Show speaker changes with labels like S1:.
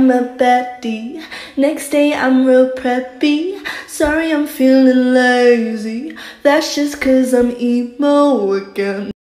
S1: I'm a baddie. Next day I'm real preppy. Sorry I'm feeling lazy. That's just 'cause I'm emo again.